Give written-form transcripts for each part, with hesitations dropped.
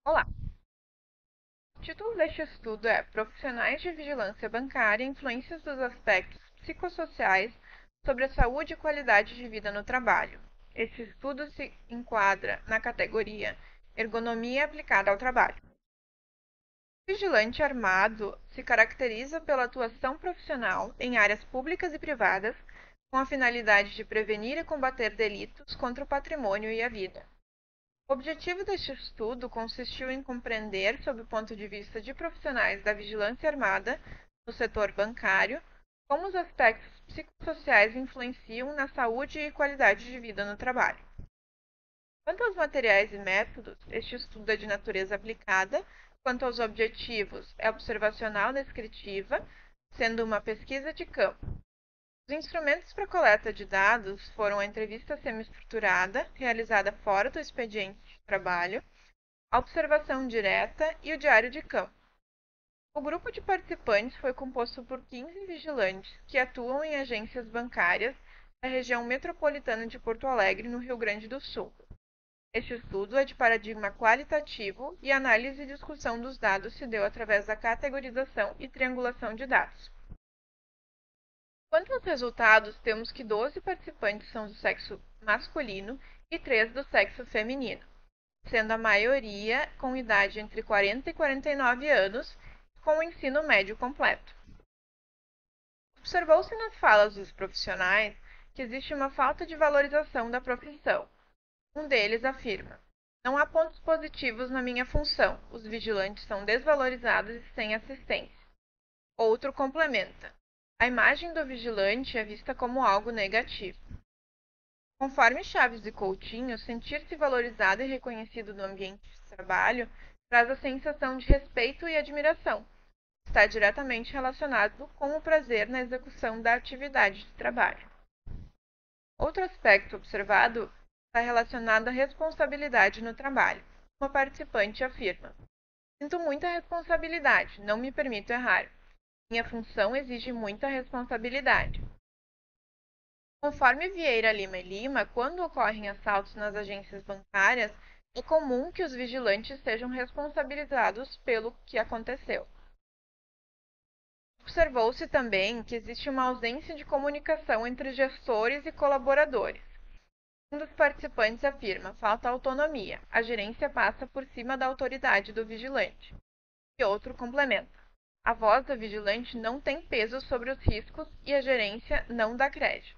Olá! O título deste estudo é Profissionais de Vigilância Bancária: Influências dos Aspectos Psicossociais sobre a Saúde e Qualidade de Vida no Trabalho. Este estudo se enquadra na categoria Ergonomia aplicada ao trabalho. O vigilante armado se caracteriza pela atuação profissional em áreas públicas e privadas, com a finalidade de prevenir e combater delitos contra o patrimônio e a vida. O objetivo deste estudo consistiu em compreender, sob o ponto de vista de profissionais da vigilância armada no setor bancário, como os aspectos psicossociais influenciam na saúde e qualidade de vida no trabalho. Quanto aos materiais e métodos, este estudo é de natureza aplicada. Quanto aos objetivos, é observacional-descritiva, sendo uma pesquisa de campo. Os instrumentos para coleta de dados foram a entrevista semi-estruturada, realizada fora do expediente de trabalho, a observação direta e o diário de campo. O grupo de participantes foi composto por 15 vigilantes que atuam em agências bancárias da região metropolitana de Porto Alegre, no Rio Grande do Sul. Este estudo é de paradigma qualitativo e a análise e discussão dos dados se deu através da categorização e triangulação de dados. Quanto aos resultados, temos que 12 participantes são do sexo masculino e 3 do sexo feminino, sendo a maioria com idade entre 40 e 49 anos, com o ensino médio completo. Observou-se nas falas dos profissionais que existe uma falta de valorização da profissão. Um deles afirma: "Não há pontos positivos na minha função, os vigilantes são desvalorizados e sem assistência." Outro complementa: "A imagem do vigilante é vista como algo negativo." Conforme Chaves e Coutinho, sentir-se valorizado e reconhecido no ambiente de trabalho traz a sensação de respeito e admiração. Está diretamente relacionado com o prazer na execução da atividade de trabalho. Outro aspecto observado está relacionado à responsabilidade no trabalho. Uma participante afirma: "Sinto muita responsabilidade, não me permito errar. Minha função exige muita responsabilidade." Conforme Vieira Lima e Lima, quando ocorrem assaltos nas agências bancárias, é comum que os vigilantes sejam responsabilizados pelo que aconteceu. Observou-se também que existe uma ausência de comunicação entre gestores e colaboradores. Um dos participantes afirma: "Falta autonomia. A gerência passa por cima da autoridade do vigilante." E outro complementa: "A voz do vigilante não tem peso sobre os riscos e a gerência não dá crédito."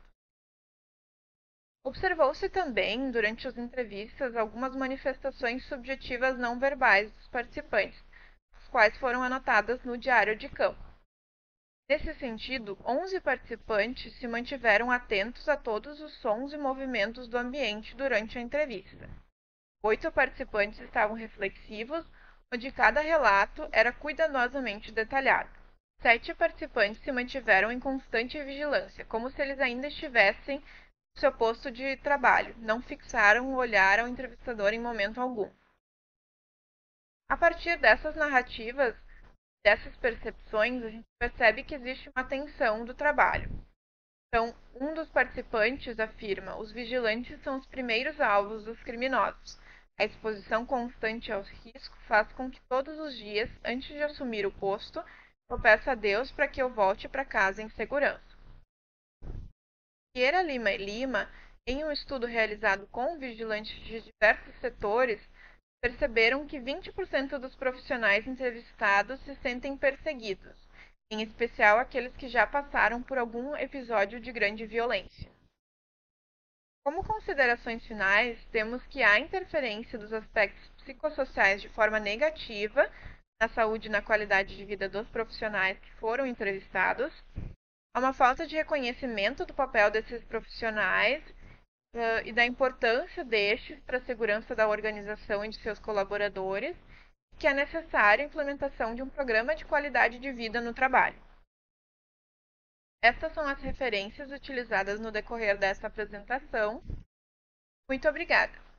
Observou-se também, durante as entrevistas, algumas manifestações subjetivas não verbais dos participantes, as quais foram anotadas no diário de campo. Nesse sentido, 11 participantes se mantiveram atentos a todos os sons e movimentos do ambiente durante a entrevista. 8 participantes estavam reflexivos, onde cada relato era cuidadosamente detalhado. 7 participantes se mantiveram em constante vigilância, como se eles ainda estivessem no seu posto de trabalho, não fixaram o olhar ao entrevistador em momento algum. A partir dessas narrativas, dessas percepções, a gente percebe que existe uma tensão do trabalho. Então, um dos participantes afirma: "Os vigilantes são os primeiros alvos dos criminosos. A exposição constante aos riscos faz com que todos os dias, antes de assumir o posto, eu peça a Deus para que eu volte para casa em segurança." Vieira Lima e Lima, em um estudo realizado com vigilantes de diversos setores, perceberam que 20% dos profissionais entrevistados se sentem perseguidos, em especial aqueles que já passaram por algum episódio de grande violência. Como considerações finais, temos que há interferência dos aspectos psicossociais de forma negativa na saúde e na qualidade de vida dos profissionais que foram entrevistados. Há uma falta de reconhecimento do papel desses profissionais e da importância destes para a segurança da organização e de seus colaboradores, que é necessária a implementação de um programa de qualidade de vida no trabalho. Estas são as referências utilizadas no decorrer desta apresentação. Muito obrigada!